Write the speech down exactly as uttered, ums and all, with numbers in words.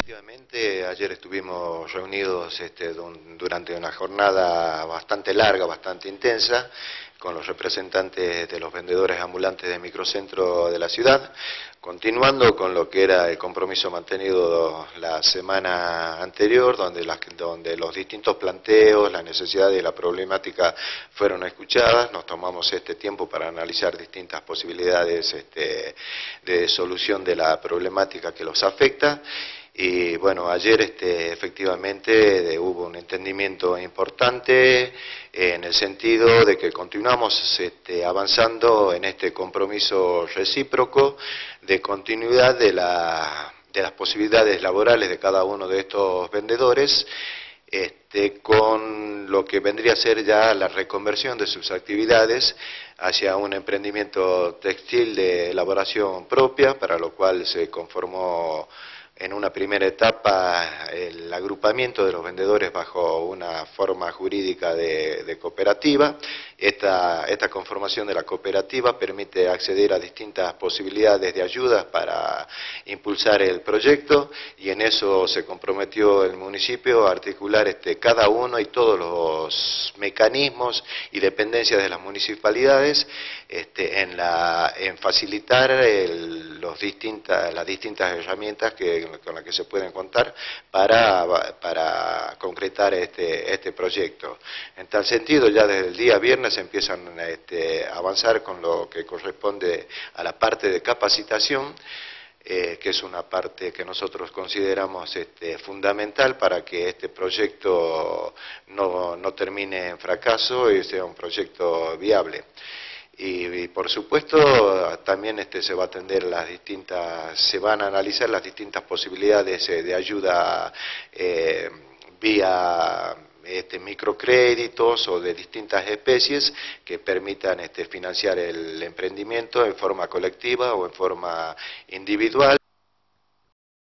Efectivamente, ayer estuvimos reunidos este, durante una jornada bastante larga, bastante intensa, con los representantes de los vendedores ambulantes de microcentro de la ciudad, continuando con lo que era el compromiso mantenido la semana anterior, donde, las, donde los distintos planteos, las necesidades y la problemática fueron escuchadas. Nos tomamos este tiempo para analizar distintas posibilidades este, de solución de la problemática que los afecta. Y bueno, ayer este, efectivamente de, hubo un entendimiento importante eh, en el sentido de que continuamos este, avanzando en este compromiso recíproco de continuidad de, la, de las posibilidades laborales de cada uno de estos vendedores, este, con lo que vendría a ser ya la reconversión de sus actividades hacia un emprendimiento textil de elaboración propia, para lo cual se conformó en una primera etapa el agrupamiento de los vendedores bajo una forma jurídica de, de cooperativa. Esta, esta conformación de la cooperativa permite acceder a distintas posibilidades de ayudas para impulsar el proyecto, y en eso se comprometió el municipio a articular este, cada uno y todos los mecanismos y dependencias de las municipalidades este, en, la, en facilitar el, los distintas, las distintas herramientas que con la que se pueden contar para, para concretar este, este proyecto. En tal sentido, ya desde el día viernes empiezan este, a avanzar con lo que corresponde a la parte de capacitación, eh, que es una parte que nosotros consideramos este, fundamental para que este proyecto no, no termine en fracaso y sea un proyecto viable. Y, y por supuesto también este, se va a atender las distintas, se van a analizar las distintas posibilidades eh, de ayuda eh, vía este, microcréditos o de distintas especies que permitan este, financiar el emprendimiento en forma colectiva o en forma individual.